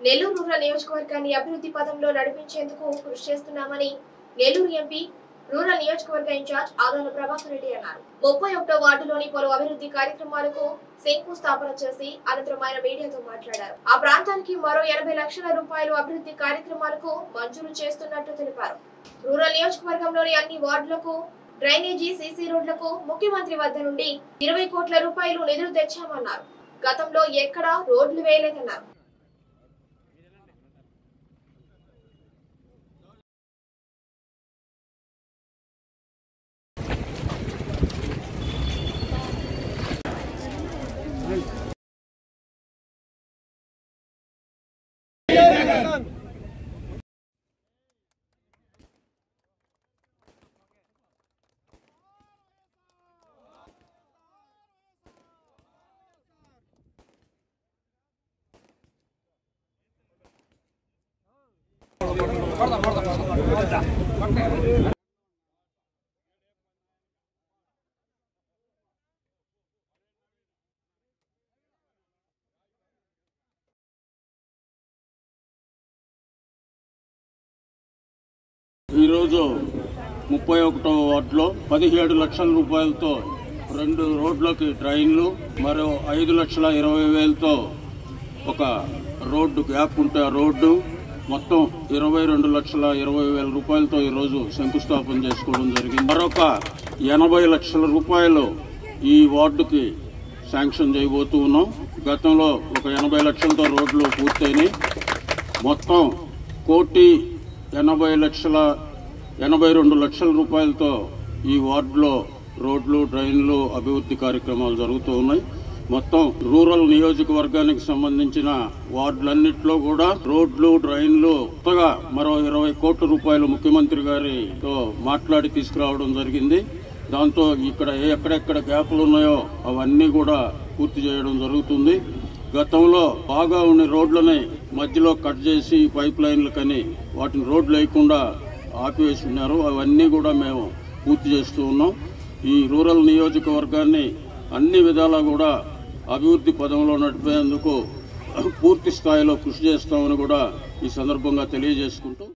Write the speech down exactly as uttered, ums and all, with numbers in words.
Nellore rural నియోజకవర్గాన్ని అభివృద్ధి పథంలో నడిపించేందుకు కృషి చేస్తున్నామని నెల్లూరు ఎంపీ రూరల్ నియోజకవర్గ ఇన్ఛార్జ్ ఆదాల ప్రభాకర్ రెడ్డి అన్నారు. ముప్పై ఒకటో వార్డులోని పలు అభివృద్ధి కార్యక్రమాలకు శంకుస్థాపన చేసి అనంతరం ఆయన మీడియాతో మాట్లాడారు. ఆ ప్రాంతానికి మరో ఎనభై లక్షల రూపాయలు అభివృద్ధి కార్యక్రమాలకు మంజూరు చేస్తున్నట్టు తెలిపారు. రూరల్ నియోజకవర్గంలోని అన్ని వార్డులకు డ్రైనేజీ, సీసీ రోడ్లకు ముఖ్యమంత్రి వద్ద నుండి ఇరవై కోట్ల రూపాయలు నిధులు తెచ్చామన్నారు. గతంలో ఎక్కడా రోడ్లు వేయలేదన్నారు. ఈరోజు ముప్పై ఒకటో వార్డులో పదిహేడు లక్షల రూపాయలతో రెండు రోడ్లకి డ్రైన్లు, మరో ఐదు లక్షల ఇరవై వేలతో ఒక రోడ్డు గ్యాప్ ఉంటే ఆ రోడ్డు మొత్తం ఇరవై రెండు లక్షల ఇరవై వేల రూపాయలతో ఈరోజు శంకుస్థాపన చేసుకోవడం జరిగింది. మరొక ఎనభై లక్షల రూపాయలు ఈ వార్డుకి శాంక్షన్ చేయబోతూ ఉన్నాం. గతంలో ఒక ఎనభై లక్షలతో రోడ్లు పూర్తయినాయి. మొత్తం కోటి ఎనభై లక్షల ఎనభై రెండు లక్షల రూపాయలతో ఈ వార్డులో రోడ్లు, డ్రైన్లు, అభివృద్ధి కార్యక్రమాలు జరుగుతూ ఉన్నాయి. మొత్తం రూరల్ నియోజకవర్గానికి సంబంధించిన వార్డులన్నింటిలో కూడా రోడ్లు, డ్రైన్లు కొత్తగా మరో ఇరవై కోట్ల రూపాయలు ముఖ్యమంత్రి గారితో మాట్లాడి తీసుకురావడం జరిగింది. దాంతో ఇక్కడ ఎక్కడెక్కడ గ్యాపులు ఉన్నాయో అవన్నీ కూడా పూర్తి చేయడం జరుగుతుంది. గతంలో బాగా ఉన్న రోడ్లని మధ్యలో కట్ చేసి పైప్ లైన్లకని వాటిని రోడ్లు లేకుండా ఆపివేసి ఉన్నారు. అవన్నీ కూడా మేము పూర్తి చేస్తూ ఉన్నాం. ఈ రూరల్ నియోజకవర్గాన్ని అన్ని విధాలా కూడా అభివృద్ధి పదంలో నడిపేందుకు పూర్తి స్థాయిలో కృషి చేస్తామని కూడా ఈ సందర్భంగా తెలియజేసుకుంటూ